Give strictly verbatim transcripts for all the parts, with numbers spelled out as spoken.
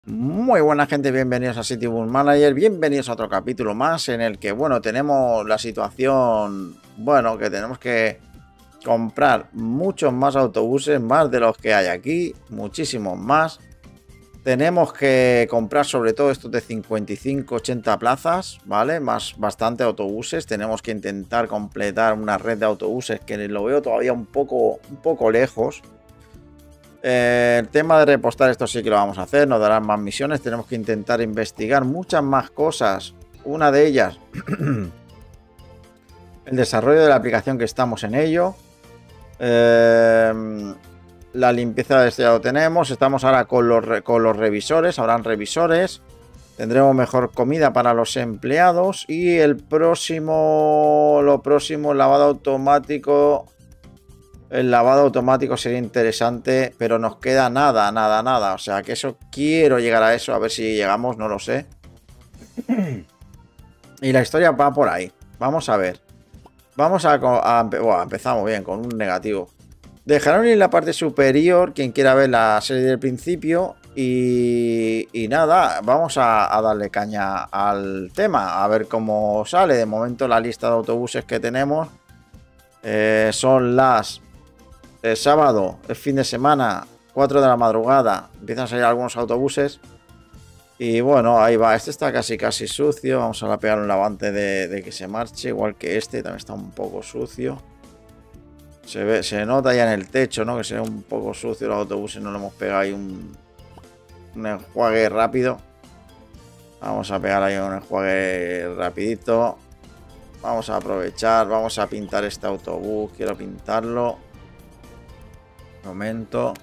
Muy buena gente, bienvenidos a Citybus Manager, bienvenidos a otro capítulo más en el que, bueno, tenemos la situación, bueno, que tenemos que comprar muchos más autobuses, más de los que hay aquí, muchísimos más. Tenemos que comprar sobre todo estos de cincuenta y cinco ochenta plazas, ¿vale? Más bastante autobuses, tenemos que intentar completar una red de autobuses que lo veo todavía un poco, un poco lejos. Eh, el tema de repostar esto sí que lo vamos a hacer, nos darán más misiones, tenemos que intentar investigar muchas más cosas. Una de ellas, el desarrollo de la aplicación, que estamos en ello. Eh, la limpieza de este ya lo tenemos, estamos ahora con los, con los revisores, habrán revisores. Tendremos mejor comida para los empleados y el próximo, lo próximo, lavado automático. El lavado automático sería interesante, pero nos queda nada, nada, nada. O sea, que eso, quiero llegar a eso, a ver si llegamos, no lo sé. Y la historia va por ahí. Vamos a ver. Vamos a... a bueno, empezamos bien, con un negativo. Dejaron en la parte superior, quien quiera ver la serie del principio. Y, y nada, vamos a, a darle caña al tema, a ver cómo sale. De momento la lista de autobuses que tenemos eh, son las... El sábado, el fin de semana, cuatro de la madrugada, empiezan a salir algunos autobuses. Y bueno, ahí va. Este está casi casi sucio. Vamos a pegar un lavante de, de que se marche. Igual que este, también está un poco sucio. Se ve, se nota ya en el techo, ¿no? Que se ve un poco sucio los autobuses. No le hemos pegado ahí un, un enjuague rápido. Vamos a pegar ahí un enjuague rapidito. Vamos a aprovechar. Vamos a pintar este autobús. Quiero pintarlo. Momento.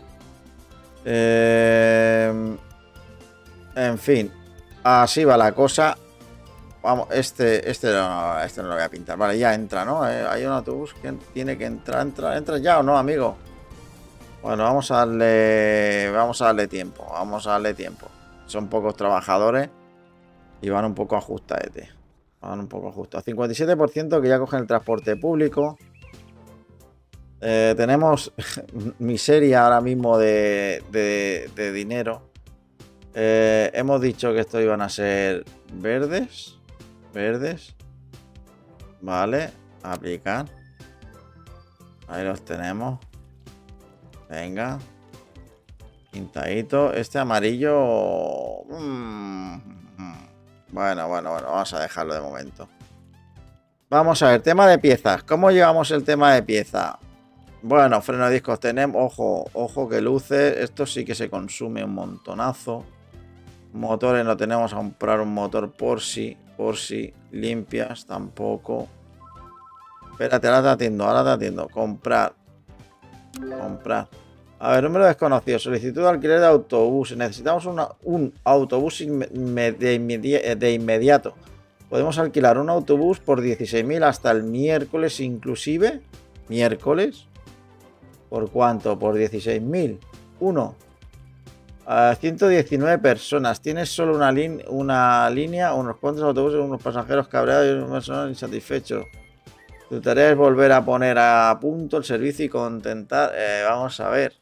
Eh, en fin. Así va la cosa. Vamos, este, este no, este no lo voy a pintar. Vale, ya entra, ¿no? Eh, hay un autobús que tiene que entrar. Entra, entra ya o no, amigo. Bueno, vamos a darle. Vamos a darle tiempo. Vamos a darle tiempo. Son pocos trabajadores. Y van un poco ajustados. Van un poco ajustados. cincuenta y siete por ciento que ya cogen el transporte público. Eh, tenemos miseria ahora mismo de, de, de dinero. Eh, hemos dicho que estos iban a ser verdes. Verdes. Vale. Aplicar. Ahí los tenemos. Venga. Pintadito. Este amarillo. Mm, bueno, bueno, bueno. Vamos a dejarlo de momento. Vamos a ver. Tema de piezas. ¿Cómo llevamos el tema de pieza? Bueno, freno de discos tenemos. Ojo, ojo que luce. Esto sí que se consume un montonazo. Motores no tenemos a comprar un motor por si. Por si. Limpias tampoco. Espérate, ahora te atiendo. Ahora te atiendo. Comprar. Comprar. A ver, número desconocido. Solicitud de alquiler de autobús. Necesitamos una, un autobús de, inmedi de inmediato. Podemos alquilar un autobús por dieciséis mil hasta el miércoles inclusive. ¿Miércoles? ¿Por cuánto? Por dieciséis mil. Uno. Uh, ciento diecinueve personas. Tienes solo una, una línea, unos cuantos autobuses, unos pasajeros cabreados y unos personas insatisfechos. Tu tarea es volver a poner a punto el servicio y contentar. Eh, vamos a ver.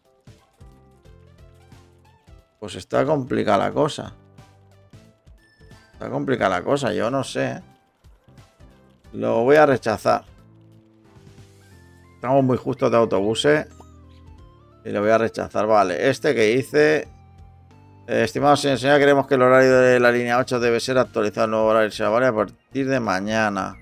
Pues está complicada la cosa. Está complicada la cosa, yo no sé. Lo voy a rechazar. Estamos muy justos de autobuses. Y lo voy a rechazar. Vale, este que hice. Eh, estimado señor, señora, queremos que el horario de la línea ocho debe ser actualizado. El nuevo horario se vale a partir de mañana.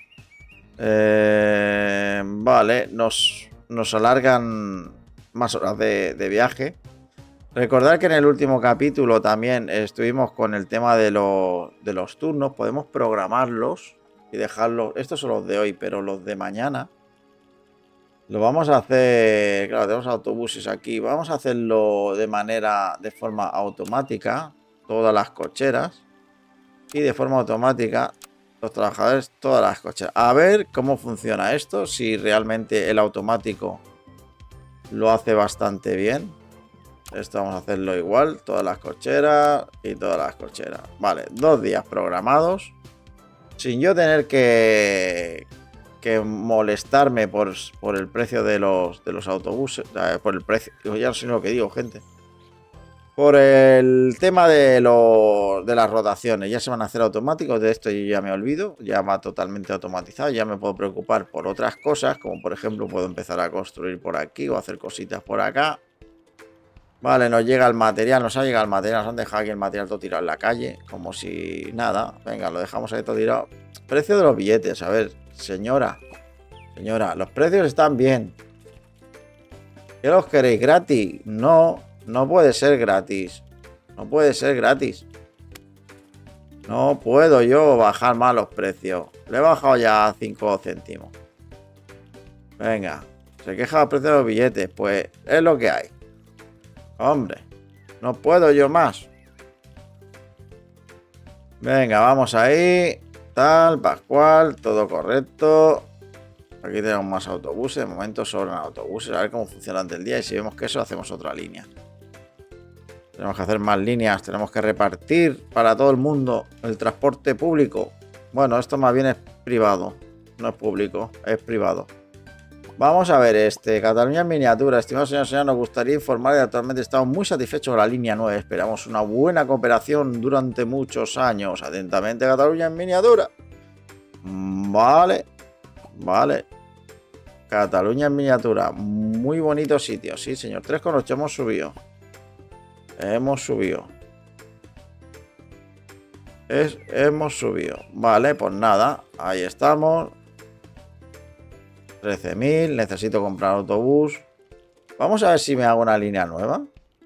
Eh, vale, nos, nos alargan más horas de, de viaje. Recordad que en el último capítulo también estuvimos con el tema de, lo, de los turnos. Podemos programarlos y dejarlos. Estos son los de hoy, pero los de mañana lo vamos a hacer. Claro, tenemos autobuses aquí. Vamos a hacerlo de manera, de forma automática. Todas las cocheras. Y de forma automática los trabajadores, todas las cocheras. A ver cómo funciona esto. Si realmente el automático lo hace bastante bien. Esto vamos a hacerlo igual. Todas las cocheras y todas las cocheras. Vale, dos días programados. Sin yo tener que... que molestarme por, por el precio de los, de los autobuses. Por el precio. Ya no sé lo que digo, gente. Por el tema de, lo, de las rotaciones, ya se van a hacer automáticos. De esto yo ya me olvido, ya va totalmente automatizado. Ya me puedo preocupar por otras cosas, como por ejemplo puedo empezar a construir por aquí o hacer cositas por acá. Vale, nos llega el material, nos ha llegado el material, nos han dejado aquí el material todo tirado en la calle, como si nada. Venga, lo dejamos ahí todo tirado. Precio de los billetes, a ver, señora, señora, los precios están bien. ¿Qué los queréis? ¿Gratis? No. No puede ser gratis. No puede ser gratis. No puedo yo bajar más los precios. Le he bajado ya cinco céntimos. Venga. Se queja el precio de los billetes. Pues es lo que hay. Hombre. No puedo yo más. Venga, vamos ahí. Tal, Pascual. Todo correcto. Aquí tenemos más autobuses. De momento sobran autobuses. A ver cómo funciona durante el día. Y si vemos que eso, hacemos otra línea. Tenemos que hacer más líneas, tenemos que repartir para todo el mundo el transporte público. Bueno, esto más bien es privado, no es público, es privado. Vamos a ver este, Cataluña en miniatura. Estimado señor, señor, nos gustaría informar que actualmente estamos muy satisfechos con la línea nueve. Esperamos una buena cooperación durante muchos años. Atentamente, Cataluña en miniatura. Vale, vale. Cataluña en miniatura, muy bonito sitio, sí señor. tres coma ocho hemos subido. Hemos subido. Es, hemos subido. Vale, pues nada. Ahí estamos. trece mil. Necesito comprar autobús. Vamos a ver si me hago una línea nueva.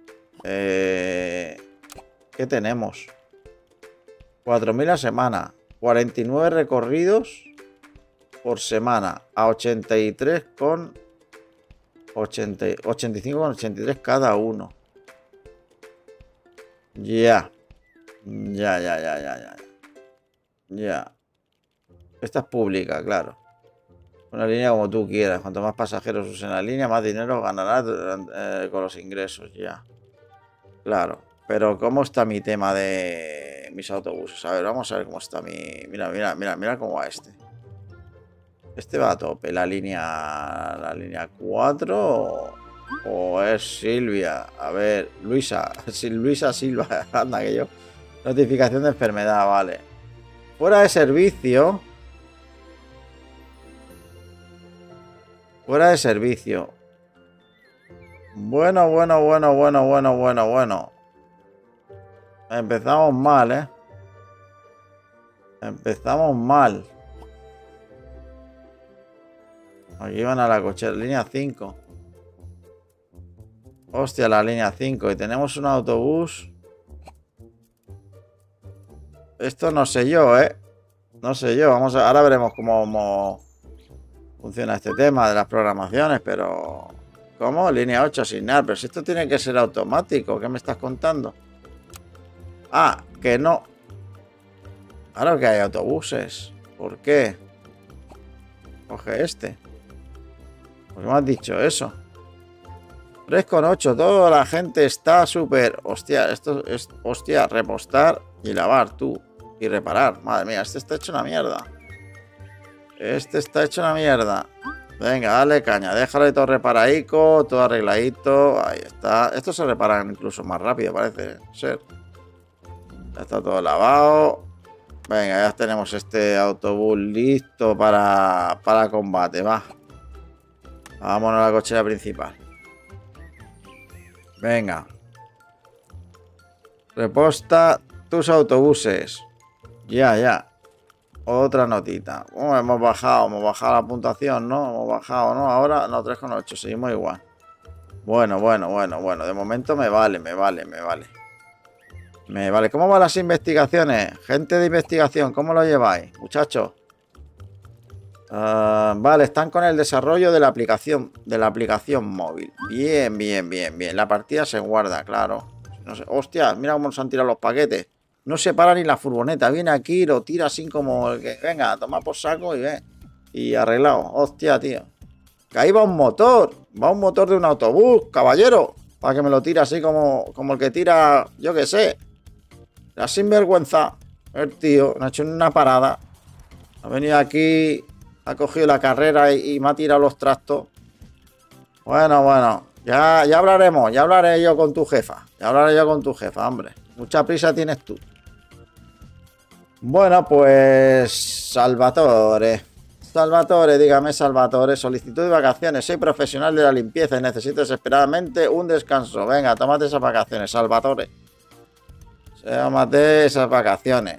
Eh, ¿Qué tenemos? cuatro mil a semana. cuarenta y nueve recorridos por semana. A ochenta y tres con ochenta, ochenta y cinco con ochenta y tres cada uno. Ya. Ya, ya, ya, ya, ya. Ya. Esta es pública, claro. Una línea como tú quieras. Cuanto más pasajeros usen la línea, más dinero ganarás eh, con los ingresos. Ya. Claro. Pero ¿cómo está mi tema de mis autobuses? A ver, vamos a ver cómo está mi... Mira, mira, mira, mira cómo va este. Este va a tope. La línea... La línea cuatro... O es Silvia. A ver, Luisa. Luisa Silva. Anda que yo. Notificación de enfermedad, vale. Fuera de servicio. Fuera de servicio. Bueno, bueno, bueno, bueno, bueno, bueno, bueno. Empezamos mal, ¿eh? Empezamos mal. Aquí van a la cochera. Línea cinco. Hostia, la línea cinco. Y tenemos un autobús. Esto no sé yo, ¿eh? No sé yo. Vamos a... Ahora veremos cómo, cómo funciona este tema de las programaciones, pero... ¿Cómo? Línea ocho, asignar. Pero si esto tiene que ser automático. ¿Qué me estás contando? Ah, que no. Claro que hay autobuses. ¿Por qué? Coge este. ¿Por qué me has dicho eso? tres coma ocho, toda la gente está súper... Hostia, esto es... Hostia, repostar y lavar tú. Y reparar. Madre mía, este está hecho una mierda. Este está hecho una mierda. Venga, dale caña. Déjale todo reparadico, todo arregladito. Ahí está. Esto se repara incluso más rápido, parece ser. Ya está todo lavado. Venga, ya tenemos este autobús listo para, para combate. Va. Vámonos a la cochera principal. Venga. Reposta tus autobuses. Ya, ya. Otra notita. Oh, hemos bajado, hemos bajado la puntuación, ¿no? Hemos bajado, ¿no? Ahora, no, tres coma ocho, seguimos igual. Bueno, bueno, bueno, bueno. De momento me vale, me vale, me vale. Me vale. ¿Cómo van las investigaciones? Gente de investigación, ¿cómo lo lleváis, muchachos? Uh, vale, están con el desarrollo de la aplicación de la aplicación móvil. Bien, bien, bien, bien. La partida se guarda, claro. No sé. Hostia, mira cómo nos han tirado los paquetes. No se para ni la furgoneta. Viene aquí y lo tira así como el que... Venga, toma por saco y ve. Y arreglado. Hostia, tío. Que ahí va un motor. Va un motor de un autobús, caballero. Para que me lo tire así como, como el que tira... Yo qué sé. La sinvergüenza. El tío me ha hecho una parada. Ha venido aquí... Ha cogido la carrera y, y me ha tirado los trastos. Bueno, bueno. Ya, ya hablaremos. Ya hablaré yo con tu jefa. Y hablaré yo con tu jefa, hombre. Mucha prisa tienes tú. Bueno, pues... Salvatore. Salvatore, dígame, Salvatore. Solicitud de vacaciones. Soy profesional de la limpieza y necesito desesperadamente un descanso. Venga, tómate esas vacaciones, Salvatore. Tómate esas vacaciones.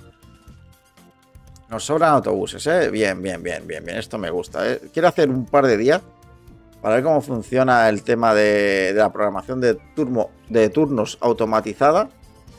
Nos sobran autobuses, ¿eh? Bien, bien, bien, bien, bien. Esto me gusta, ¿eh? Quiero hacer un par de días para ver cómo funciona el tema de, de la programación de, turno, de turnos automatizada.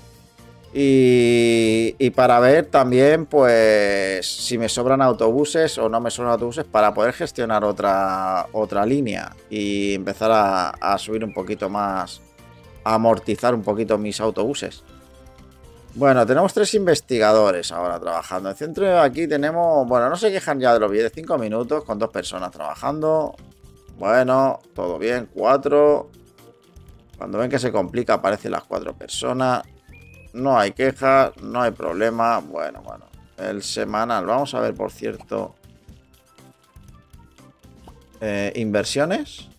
Y, y para ver también, pues, si me sobran autobuses o no me sobran autobuses para poder gestionar otra, otra línea y empezar a, a subir un poquito más, a amortizar un poquito mis autobuses. Bueno, tenemos tres investigadores ahora trabajando. En el centro de aquí tenemos... Bueno, no se quejan ya de los billetes. Cinco minutos con dos personas trabajando. Bueno, todo bien. Cuatro. Cuando ven que se complica aparecen las cuatro personas. No hay quejas, no hay problema. Bueno, bueno. El semanal. Vamos a ver, por cierto. Eh, inversiones.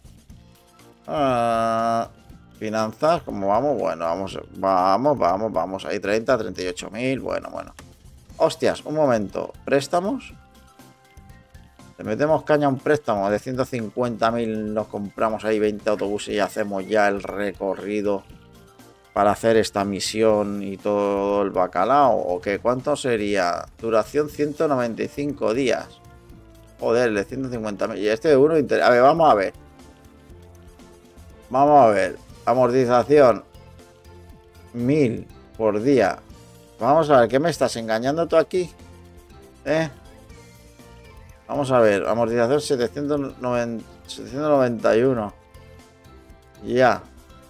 Ah... Finanzas, ¿cómo vamos? Bueno, vamos, vamos, vamos, vamos. Ahí treinta, treinta y ocho mil. Bueno, bueno. Hostias, un momento. ¿Préstamos? Le metemos caña a un préstamo de ciento cincuenta mil. Nos compramos ahí veinte autobuses y hacemos ya el recorrido para hacer esta misión y todo el bacalao. ¿O qué? ¿Cuánto sería? Duración ciento noventa y cinco días. Joder, el de ciento cincuenta mil. Y este de uno... A ver, vamos a ver. Vamos a ver. Amortización mil por día. Vamos a ver, ¿qué me estás engañando tú aquí? ¿Eh? Vamos a ver, amortización setecientos noventa y uno. Ya.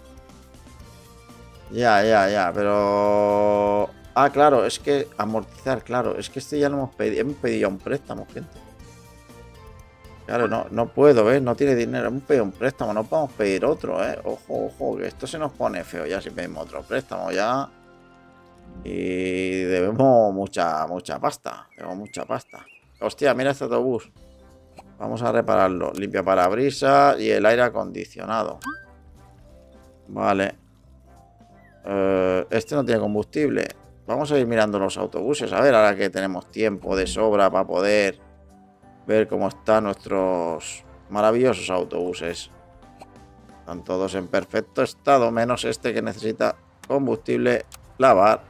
Ya, ya, ya, pero... Ah, claro, es que amortizar, claro. Es que este ya lo hemos pedido. Hemos pedido un préstamo, gente. Claro, no, no puedo, ¿ves? No tiene dinero. Hemos pedido un préstamo, no podemos pedir otro, ¿eh? Ojo, ojo, que esto se nos pone feo ya si pedimos otro préstamo ya. Y debemos mucha, mucha pasta. Debemos mucha pasta. Hostia, mira este autobús. Vamos a repararlo. Limpia parabrisas y el aire acondicionado. Vale. Eh, este no tiene combustible. Vamos a ir mirando los autobuses. A ver, ahora que tenemos tiempo de sobra para poder... ver cómo están nuestros maravillosos autobuses. Están todos en perfecto estado, menos este que necesita combustible, lavar.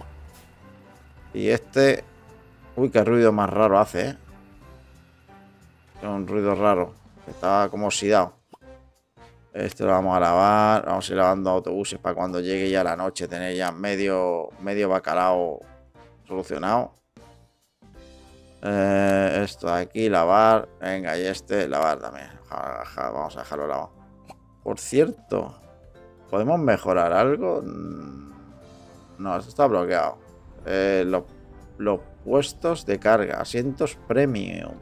Y este... Uy, qué ruido más raro hace, ¿eh? Es un ruido raro. Está como oxidado. Este lo vamos a lavar. Vamos a ir lavando autobuses para cuando llegue ya la noche tener ya medio, medio bacalao solucionado. Eh, esto de aquí, lavar. Venga, y este, lavar también. Ja, ja, vamos a dejarlo lavado. Por cierto, ¿podemos mejorar algo? No, esto está bloqueado. Eh, lo, los puestos de carga, asientos premium.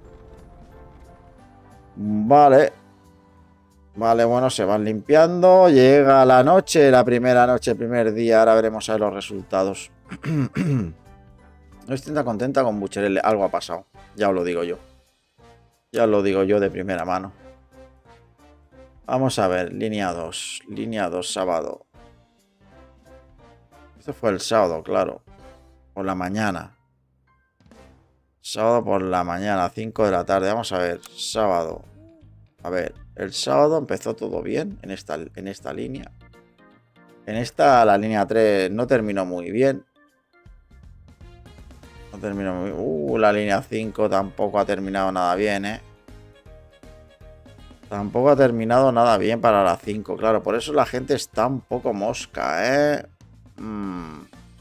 Vale. Vale, bueno, se van limpiando. Llega la noche, la primera noche, el primer día. Ahora veremos a ver los resultados. No estoy tan contenta con Bucherelle. Algo ha pasado. Ya os lo digo yo. Ya os lo digo yo de primera mano. Vamos a ver. Línea dos. Línea dos, sábado. Esto fue el sábado, claro. Por la mañana. Sábado por la mañana, cinco de la tarde. Vamos a ver. Sábado. A ver. El sábado empezó todo bien en esta, en esta línea. En esta, la línea tres no terminó muy bien. No terminó muy bien. Uh, la línea cinco tampoco ha terminado nada bien, ¿eh? Tampoco ha terminado nada bien para la cinco, claro. Por eso la gente está un poco mosca, ¿eh? Mm.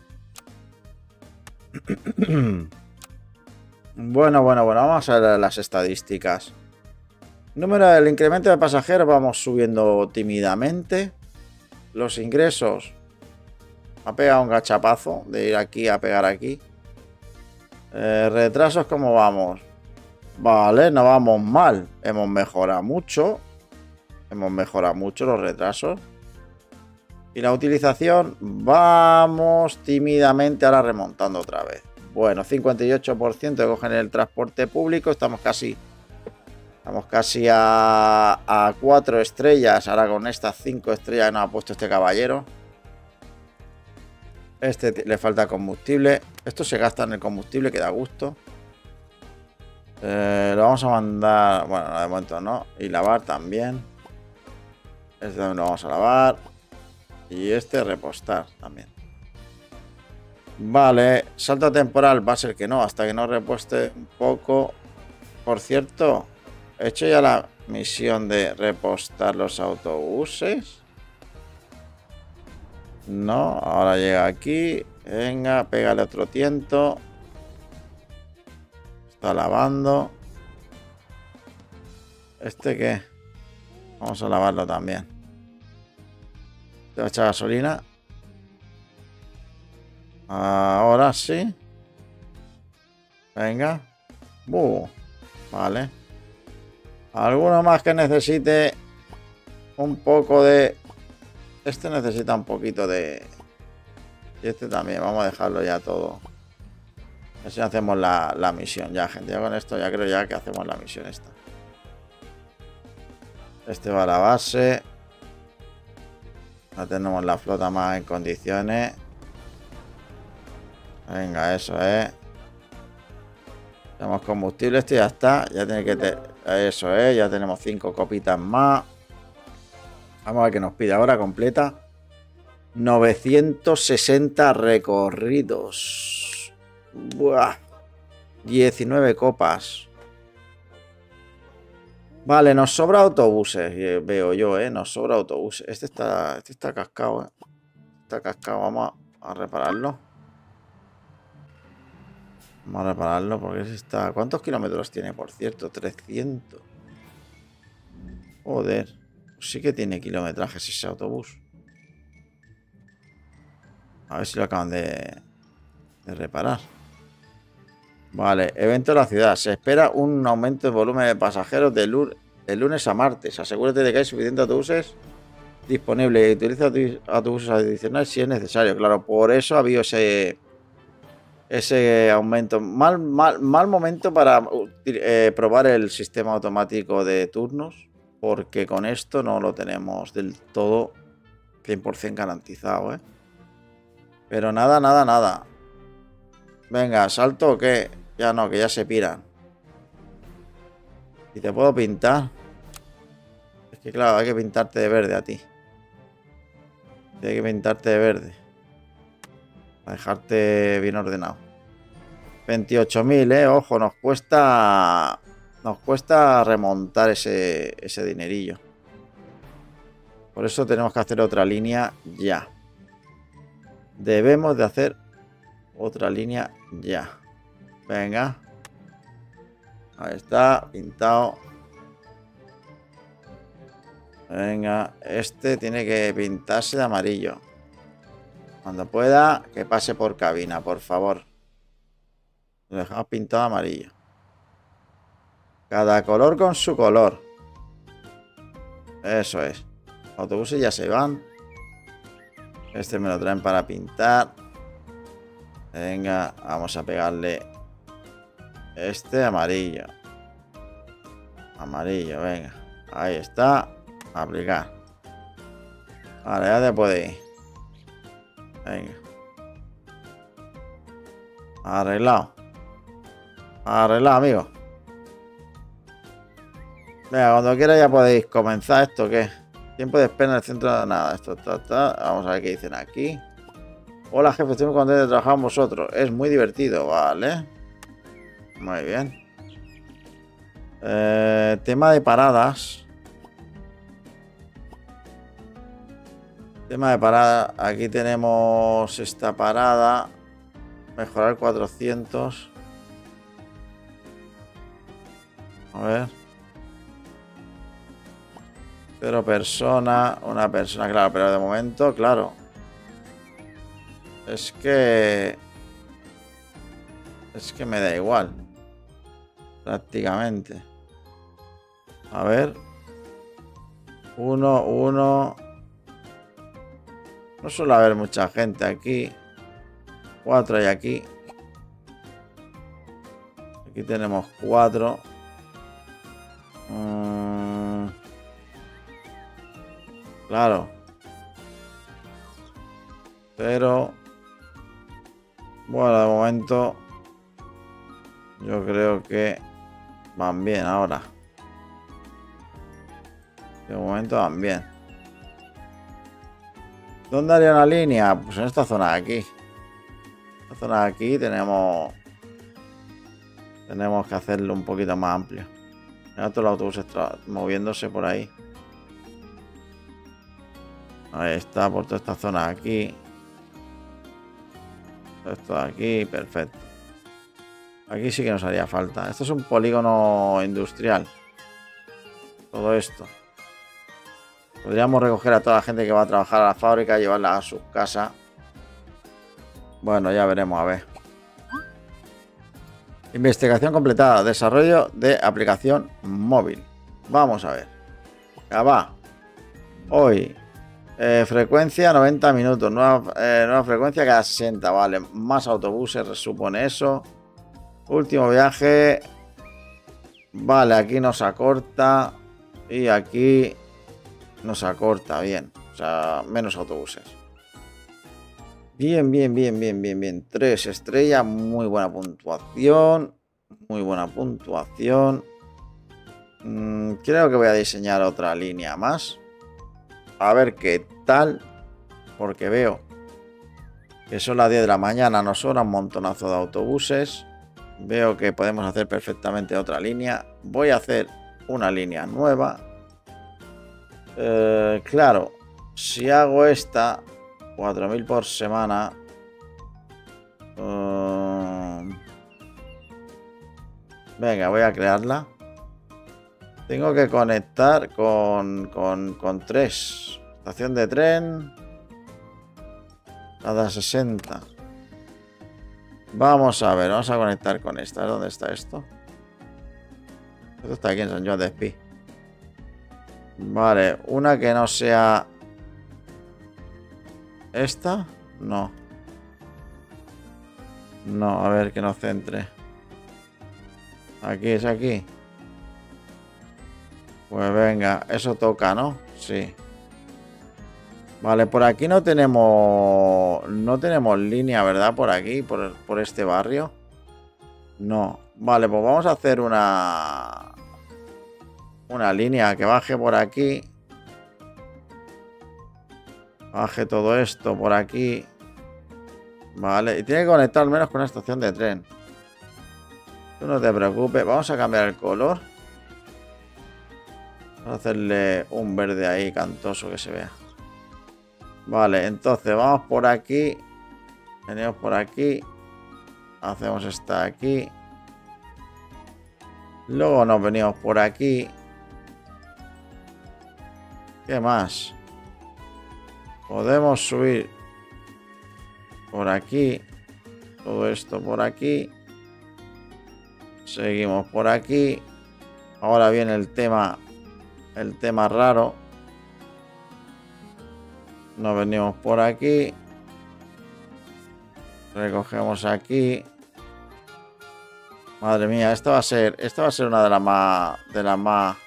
Bueno, bueno, bueno. Vamos a ver las estadísticas. Número del incremento de pasajeros. Vamos subiendo tímidamente. Los ingresos. Ha pegado un gachapazo de ir aquí a pegar aquí. Eh, retrasos, ¿cómo vamos? Vale, no vamos mal. Hemos mejorado mucho. Hemos mejorado mucho los retrasos. Y la utilización, vamos tímidamente ahora remontando otra vez. Bueno, cincuenta y ocho por ciento de cogen el transporte público. Estamos casi Estamos casi a, a cuatro estrellas. Ahora con estas cinco estrellas que nos ha puesto este caballero. Este le falta combustible. Esto se gasta en el combustible, que da gusto. Eh, lo vamos a mandar... Bueno, de momento no. Y lavar también. Este también lo vamos a lavar. Y este repostar también. Vale. Salto temporal va a ser que no. Hasta que no repueste un poco. Por cierto, he hecho ya la misión de repostar los autobuses. No, ahora llega aquí. Venga, pégale otro tiento. Está lavando. ¿Este qué? Vamos a lavarlo también. ¿Te va a echar gasolina? Ahora sí. Venga. Uh, vale. ¿Alguno más que necesite un poco de... Este necesita un poquito de... Y este también. Vamos a dejarlo ya todo. Así hacemos la, la misión ya, gente. Ya con esto ya creo ya que hacemos la misión esta. Este va a la base. Ya tenemos la flota más en condiciones. Venga, eso es. Tenemos combustible, esto ya está. Ya tiene que te... Eso es, ya tenemos cinco copitas más. Vamos a ver qué nos pide ahora completa. novecientos sesenta recorridos. Buah. diecinueve copas. Vale, nos sobra autobuses. Veo yo, eh. Nos sobra autobuses. Este está, este está cascado, eh. Está cascado. Vamos a, a repararlo. Vamos a repararlo porque ese está... ¿Cuántos kilómetros tiene, por cierto? trescientos. Joder. Pues sí que tiene kilometrajes ese autobús. A ver si lo acaban de, de reparar. Vale, evento de la ciudad. Se espera un aumento de volumen de pasajeros de, lun de lunes a martes. Asegúrate de que hay suficientes autobuses disponibles y utiliza autobuses adicionales si es necesario. Claro, por eso ha habido ese, ese aumento. Mal, mal, mal momento para eh, probar el sistema automático de turnos, porque con esto no lo tenemos del todo cien por cien garantizado, ¿eh? Pero nada, nada, nada. Venga, ¿salto o qué? Ya no, que ya se piran. ¿Y te puedo pintar? Es que claro, hay que pintarte de verde a ti. Hay que pintarte de verde. Para dejarte bien ordenado. veintiocho mil, eh. Ojo, nos cuesta... Nos cuesta remontar ese, ese dinerillo. Por eso tenemos que hacer otra línea ya. Debemos de hacer otra línea ya. Venga. Ahí está, pintado. Venga, este tiene que pintarse de amarillo. Cuando pueda, que pase por cabina, por favor. Lo dejamos pintado de amarillo. Cada color con su color. Eso es. Los autobuses ya se van. Este me lo traen para pintar. Venga, vamos a pegarle este amarillo. Amarillo, venga. Ahí está. Aplicar. Vale, ya te puede ir. Venga. Arreglado. Arreglado, amigo. Venga, cuando quiera ya podéis comenzar esto, ¿qué? Tiempo de espera en el centro de nada. Esto está, está. Vamos a ver qué dicen aquí. Hola, jefe, estoy muy contento de trabajar con vosotros. Es muy divertido, vale. Muy bien. Eh, tema de paradas. Tema de parada. Aquí tenemos esta parada. Mejorar cuatrocientos. A ver. Cero persona. Una persona, claro. Pero de momento, claro. Es que... Es que me da igual. Prácticamente. A ver. Uno, uno. No suele haber mucha gente aquí. Cuatro hay aquí. Aquí tenemos cuatro. Mm, claro. Pero... Bueno, de momento... Yo creo que... Van bien ahora. De momento van bien. ¿Dónde haría una línea? Pues en esta zona de aquí. Esta zona de aquí tenemos... Tenemos que hacerlo un poquito más amplio. Mira todos los autobuses moviéndose por ahí. Ahí está, por toda esta zona de aquí. Todo esto de aquí, perfecto. Aquí sí que nos haría falta. Esto es un polígono industrial. Todo esto. Podríamos recoger a toda la gente que va a trabajar a la fábrica y llevarla a su casa. Bueno, ya veremos, a ver. Investigación completada. Desarrollo de aplicación móvil. Vamos a ver. Ya va. Hoy. Eh, frecuencia noventa minutos. Nueva, eh, nueva frecuencia cada sesenta. Vale. Más autobuses supone eso. Último viaje. Vale, aquí nos acorta. Y aquí nos acorta. Bien. O sea, menos autobuses. Bien, bien, bien, bien, bien, bien. Tres estrellas. Muy buena puntuación. Muy buena puntuación. Mm, creo que voy a diseñar otra línea más. A ver qué tal. Porque veo que son las diez de la mañana. Nos sobra un montonazo de autobuses. Veo que podemos hacer perfectamente otra línea. Voy a hacer una línea nueva. Eh, claro, si hago esta, cuatro mil por semana. Uh, venga, voy a crearla. Tengo que conectar con, con, con tres. Estación de tren. Cada sesenta. Vamos a ver, vamos a conectar con esta. ¿Dónde está esto? Esto está aquí en San Joan de Espí. Vale, una que no sea... ¿Esta? No. No, a ver, que no centre. Aquí, es aquí. Pues venga, eso toca, ¿no? Sí. Vale, por aquí no tenemos... No tenemos línea, ¿verdad? Por aquí, por, por este barrio. No. Vale, pues vamos a hacer una... Una línea que baje por aquí. Baje todo esto por aquí. Vale, y tiene que conectar al menos con una estación de tren. Tú no te preocupes. Vamos a cambiar el color. Vamos a hacerle un verde ahí cantoso que se vea. Vale, entonces vamos por aquí. Venimos por aquí. Hacemos esta aquí. Luego nos venimos por aquí. ¿Qué más? Podemos subir por aquí. Todo esto por aquí. Seguimos por aquí. Ahora viene el tema. El tema raro. Nos venimos por aquí. Recogemos aquí. Madre mía, esta va a ser. Esta va a ser una de las más. De las más.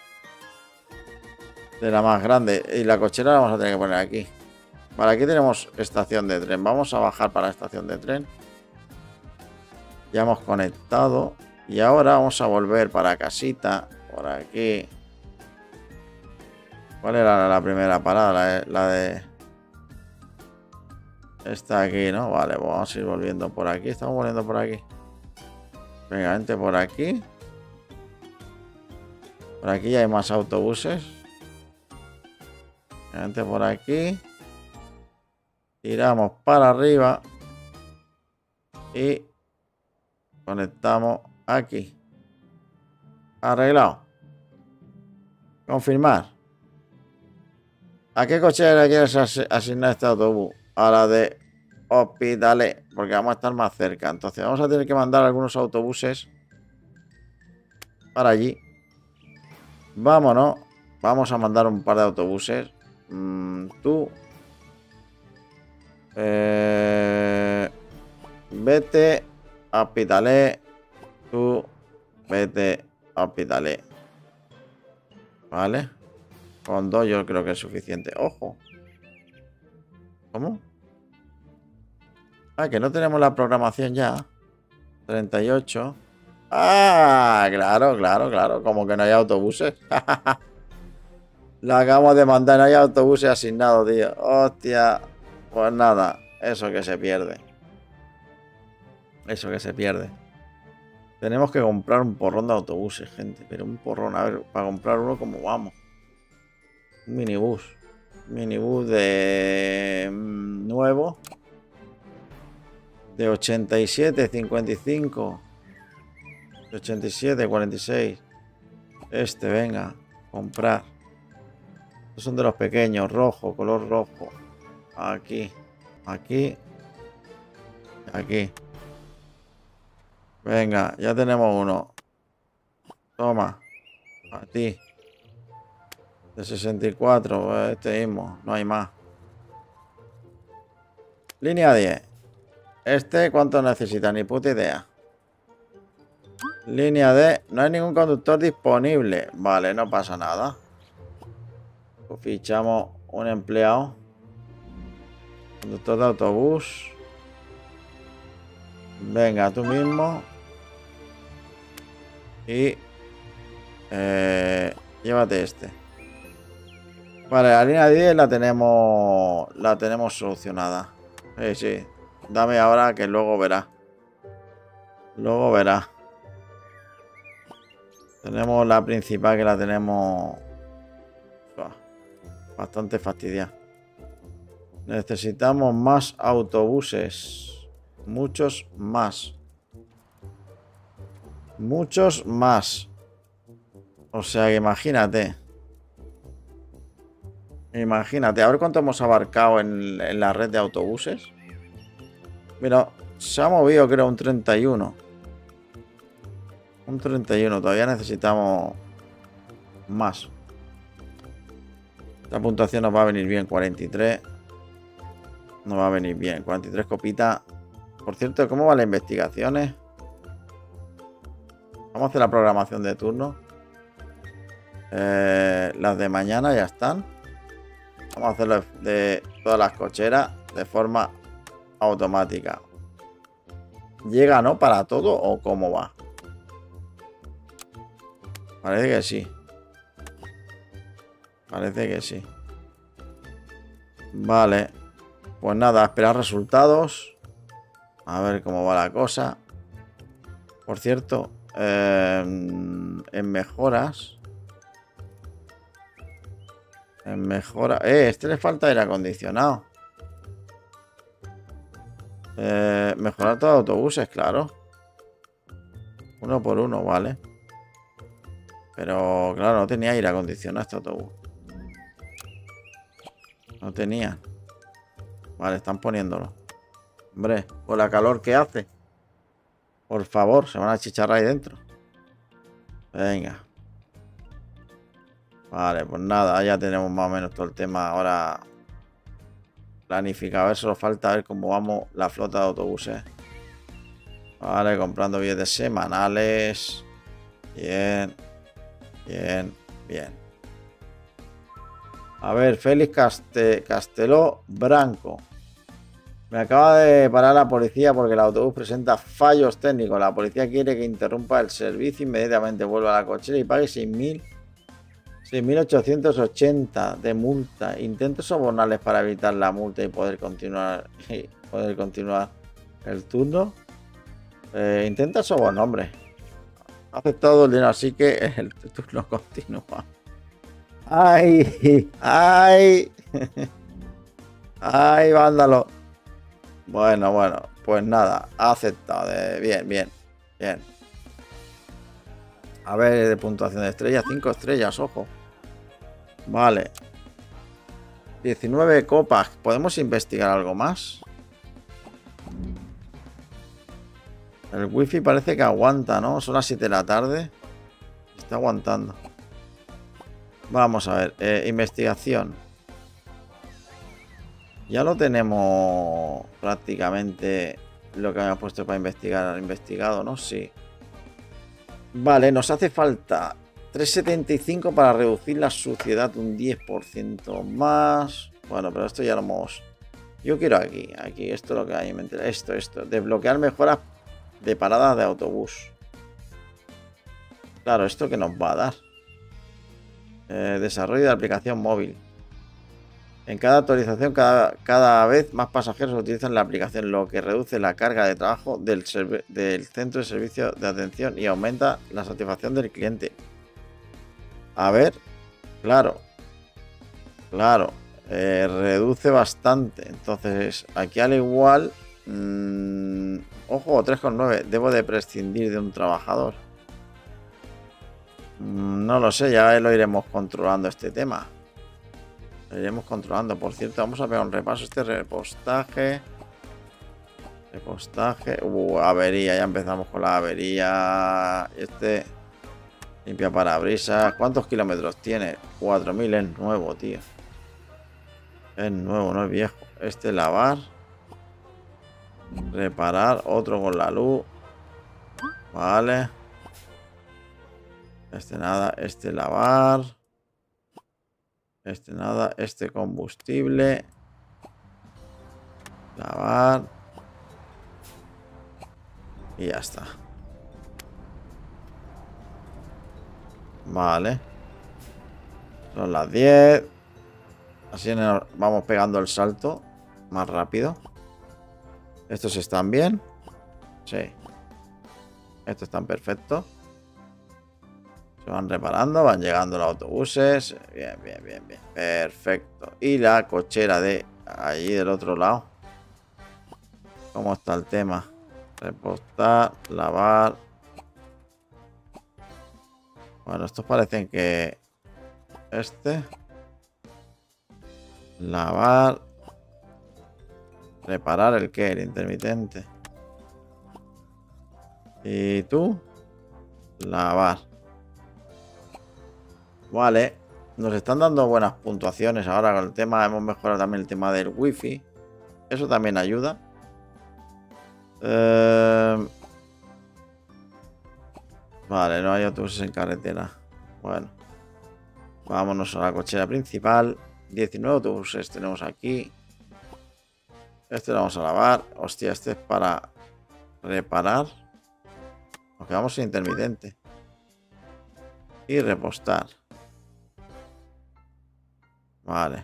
De la más grande. Y la cochera la vamos a tener que poner aquí. Vale, aquí tenemos estación de tren. Vamos a bajar para la estación de tren. Ya hemos conectado. Y ahora vamos a volver para casita. Por aquí. ¿Cuál era la primera parada? La de... La de... Esta aquí, ¿no? Vale, pues vamos a ir volviendo por aquí. Estamos volviendo por aquí. Venga, vente por aquí. Por aquí ya hay más autobuses. Vente por aquí. Tiramos para arriba. Y conectamos aquí. Arreglado. Confirmar. ¿A qué cochera quieres asignar este autobús? A la de Hospitalet, porque vamos a estar más cerca. Entonces vamos a tener que mandar algunos autobuses para allí. Vámonos. Vamos a mandar un par de autobuses. Mm, tú. Eh, vete a Hospitalet. Tú. Vete a Hospitalet. Vale. Con dos yo creo que es suficiente. ¡Ojo! ¿Cómo? Ah, que no tenemos la programación ya. treinta y ocho. Ah, claro, claro, claro. Como que no hay autobuses. La acabamos de mandar, no hay autobuses asignados, tío. Hostia. Pues nada, eso que se pierde. Eso que se pierde. Tenemos que comprar un porrón de autobuses, gente. Pero un porrón, a ver, para comprar uno, ¿cómo vamos? Un minibús. Minibús de... nuevo. De ochenta y siete, cincuenta y cinco. De ochenta y siete, cuarenta y seis. Este, venga. Comprar. Estos son de los pequeños. Rojo, color rojo. Aquí. Aquí. Aquí. Venga, ya tenemos uno. Toma. A ti. De sesenta y cuatro. Este mismo. No hay más. Línea diez. Este, ¿cuánto necesita? Ni puta idea. Línea D. No hay ningún conductor disponible. Vale, no pasa nada. Pues fichamos un empleado. Conductor de autobús. Venga, tú mismo. Y... Eh, llévate este. Vale, la línea diez la tenemos... La tenemos solucionada. Sí, sí. Dame ahora que luego verá. Luego verá. Tenemos la principal que la tenemos... Bastante fastidiada. Necesitamos más autobuses. Muchos más. Muchos más. O sea que imagínate. Imagínate. A ver cuánto hemos abarcado en, en la red de autobuses. Mira, se ha movido creo un treinta y uno. Un treinta y uno. Todavía necesitamos más. La puntuación nos va a venir bien. cuarenta y tres. Nos va a venir bien. cuarenta y tres copitas. Por cierto, ¿cómo van las investigaciones? Vamos a hacer la programación de turno. Eh, las de mañana ya están. Vamos a hacerlo de todas las cocheras de forma automática. ¿Llega, no? ¿Para todo o cómo va? Parece que sí. Parece que sí. Vale. Pues nada, esperar resultados. A ver cómo va la cosa. Por cierto, eh, en mejoras. En mejora. Eh, este le falta aire acondicionado. Eh, mejorar todos los autobuses, claro. Uno por uno, vale. Pero claro, no tenía aire acondicionado este autobús. No tenía. Vale, están poniéndolo. Hombre, con la calor que hace. Por favor, se van a chicharrar ahí dentro. Venga. Vale, pues nada, ya tenemos más o menos todo el tema ahora planificado. A ver, solo falta ver cómo vamos la flota de autobuses. Vale, comprando billetes semanales. Bien. Bien, bien. A ver, Félix Caste Casteló Branco. Me acaba de parar la policía porque el autobús presenta fallos técnicos. La policía quiere que interrumpa el servicio inmediatamente. Vuelva a la cochera y pague seis mil ochocientos ochenta de multa. Intento sobornarles para evitar la multa y poder continuar y poder continuar el turno. Eh, intenta sobornar, hombre. Ha aceptado el dinero, así que el turno continúa. ¡Ay! ¡Ay! ¡Ay, vándalo! Bueno, bueno, pues nada, ha aceptado. Eh, bien, bien, bien. A ver, de puntuación de estrellas, cinco estrellas, ojo. Vale. diecinueve copas. ¿Podemos investigar algo más? El wifi parece que aguanta, ¿no? Son las siete de la tarde. Está aguantando. Vamos a ver. Eh, investigación. Ya lo tenemos prácticamente lo que habíamos puesto para investigar. Investigado, ¿no? Sí. Vale, nos hace falta tres setenta y cinco para reducir la suciedad un diez por ciento más. Bueno, pero esto ya lo hemos... Yo quiero aquí, aquí, esto es lo que hay, me interesa. Esto, esto. Desbloquear mejoras de paradas de autobús. Claro, ¿esto qué nos va a dar? Eh, desarrollo de aplicación móvil. En cada actualización, cada, cada vez más pasajeros utilizan la aplicación, lo que reduce la carga de trabajo del, del centro de servicio de atención y aumenta la satisfacción del cliente. A ver, claro, claro, eh, reduce bastante. Entonces, aquí al igual, mmm, ojo, tres coma nueve, debo de prescindir de un trabajador. Mm, no lo sé, ya lo iremos controlando este tema. Lo iremos controlando. Por cierto, vamos a ver un repaso. Este repostaje. Repostaje. Uh, avería. Ya empezamos con la avería. Este. Limpia parabrisas. ¿Cuántos kilómetros tiene? cuatro mil. Es nuevo, tío. Es nuevo, no es viejo. Este lavar. Reparar. Otro con la luz. Vale. Este nada. Este lavar. Este nada, este combustible. Lavar. Y ya está. Vale. Son las diez. Así nos vamos pegando el salto más rápido. ¿Estos están bien? Sí. Estos están perfectos. Se van reparando, van llegando los autobuses. Bien, bien, bien, bien. Perfecto. Y la cochera de allí del otro lado. ¿Cómo está el tema? Repostar, lavar. Bueno, estos parecen que... Este. Lavar. Reparar el que, el intermitente. ¿Y tú? Lavar. Vale, nos están dando buenas puntuaciones ahora con el tema. Hemos mejorado también el tema del wifi. Eso también ayuda. Eh... Vale, no hay autobuses en carretera. Bueno, vámonos a la cochera principal. diecinueve autobuses tenemos aquí. Este lo vamos a lavar. Hostia, este es para reparar. Nos quedamos sin intermitente. Y repostar. Vale.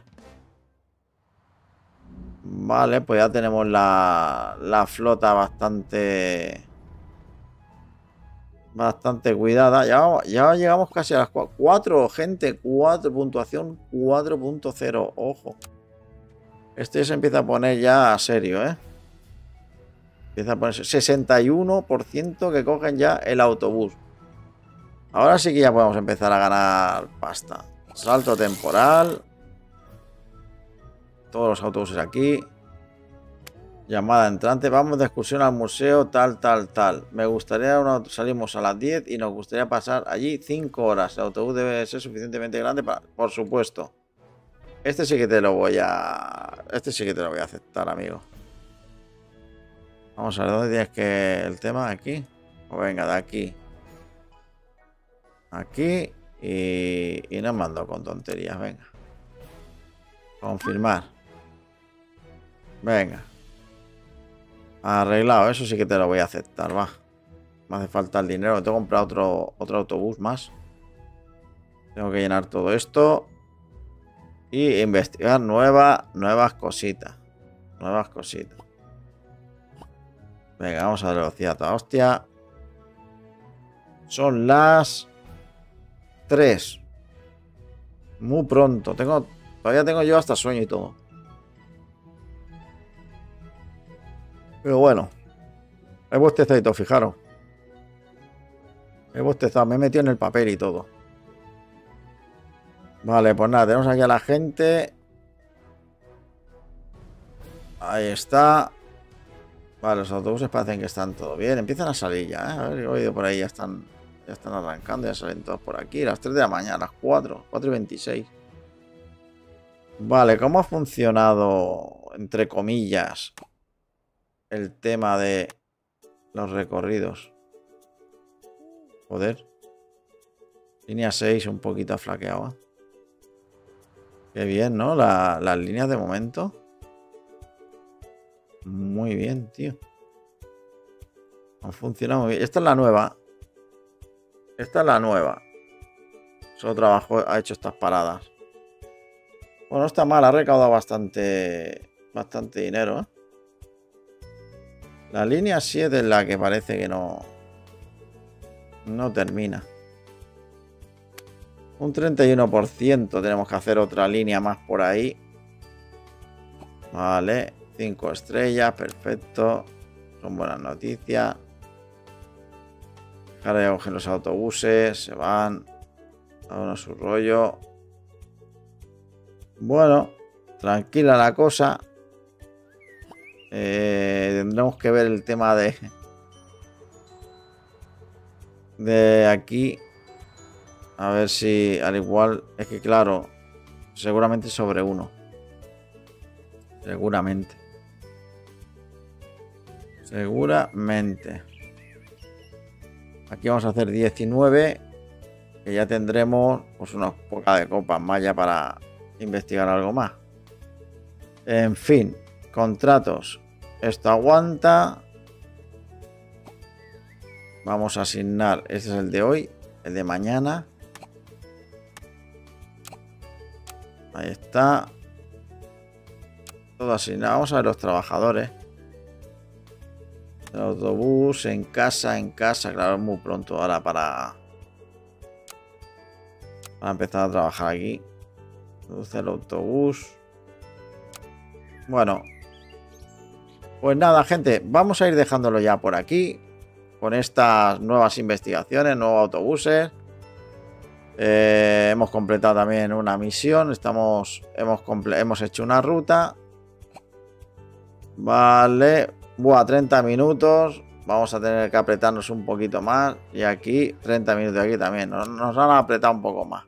Vale, pues ya tenemos la, la flota bastante... Bastante cuidada. Ya, ya llegamos casi a las cuatro, gente. cuatro, puntuación cuatro punto cero. Ojo. Este se empieza a poner ya serio, ¿eh? Empieza a ponerse sesenta y uno por ciento que cogen ya el autobús. Ahora sí que ya podemos empezar a ganar pasta. Salto temporal. Todos los autobuses aquí. Llamada entrante. Vamos de excursión al museo tal, tal, tal. Me gustaría... Una, salimos a las diez y nos gustaría pasar allí cinco horas. El autobús debe ser suficientemente grande para... Por supuesto. Este sí que te lo voy a... Este sí que te lo voy a aceptar, amigo. Vamos a ver, ¿dónde tienes que... el tema? ¿Aquí? Pues venga, de aquí. Aquí. Y... Y no me ando con tonterías, venga. Confirmar. Venga. Arreglado, eso sí que te lo voy a aceptar, va. Me hace falta el dinero. Tengo que comprar otro, otro autobús más. Tengo que llenar todo esto. Y investigar nueva, nuevas cositas. Nuevas cositas. Venga, vamos a la velocidad a hostia. Son las tres. Muy pronto. Tengo, todavía tengo yo hasta sueño y todo. Pero bueno. He bostezado y todo, fijaros. He bostezado, me he metido en el papel y todo. Vale, pues nada, tenemos aquí a la gente. Ahí está. Vale, los autobuses parecen que están todo bien. Empiezan a salir ya, ¿eh? A ver, he oído por ahí, ya están, ya están arrancando, ya salen todos por aquí. A las tres de la mañana, a las cuatro, cuatro y veintiséis. Vale, ¿cómo ha funcionado, entre comillas, el tema de los recorridos? Joder. Línea seis un poquito flaqueado. Qué bien, ¿no? La, las líneas de momento. Muy bien, tío. Han funcionado muy bien. Esta es la nueva. Esta es la nueva. Solo trabajo, ha hecho estas paradas. Bueno, no está mal, ha recaudado bastante, bastante dinero, ¿eh? La línea siete es la que parece que no, no termina. Un treinta y uno por ciento tenemos que hacer otra línea más por ahí. Vale, cinco estrellas, perfecto. Son buenas noticias. Ahora ya cogen los autobuses, se van. A uno su rollo. Bueno, tranquila la cosa. Eh, tendremos que ver el tema de de aquí, a ver si al igual es que claro, seguramente sobre uno, seguramente seguramente aquí vamos a hacer diecinueve, que ya tendremos pues unas pocas de copas más ya para investigar algo más. En fin, contratos. Esto aguanta. Vamos a asignar. Este es el de hoy. El de mañana. Ahí está. Todo asignado. Vamos a ver los trabajadores. El autobús. En casa, en casa. Claro, es muy pronto ahora para... Para empezar a trabajar aquí. Produce el autobús. Bueno. Pues nada, gente. Vamos a ir dejándolo ya por aquí. Con estas nuevas investigaciones, nuevos autobuses. Eh, hemos completado también una misión. Estamos, hemos, hemos hecho una ruta. Vale. Buah, treinta minutos. Vamos a tener que apretarnos un poquito más. Y aquí, treinta minutos aquí también. Nos, nos han apretado un poco más.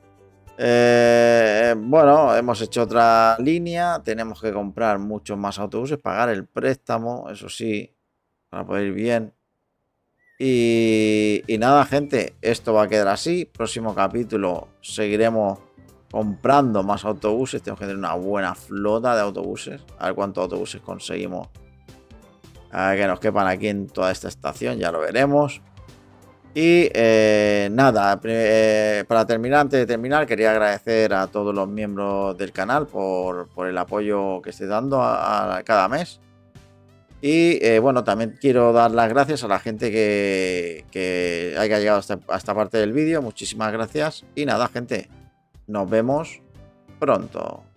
Eh, bueno, hemos hecho otra línea. Tenemos que comprar muchos más autobuses. Pagar el préstamo, eso sí. Para poder ir bien. Y, y nada, gente, esto va a quedar así. Próximo capítulo seguiremos comprando más autobuses. Tenemos que tener una buena flota de autobuses. A ver cuántos autobuses conseguimos a que nos quepan aquí en toda esta estación. Ya lo veremos. Y eh, nada, eh, para terminar, antes de terminar, quería agradecer a todos los miembros del canal por, por el apoyo que estoy dando a, a cada mes. Y eh, bueno, también quiero dar las gracias a la gente que, que haya llegado hasta, a esta parte del vídeo. Muchísimas gracias. Y nada, gente, nos vemos pronto.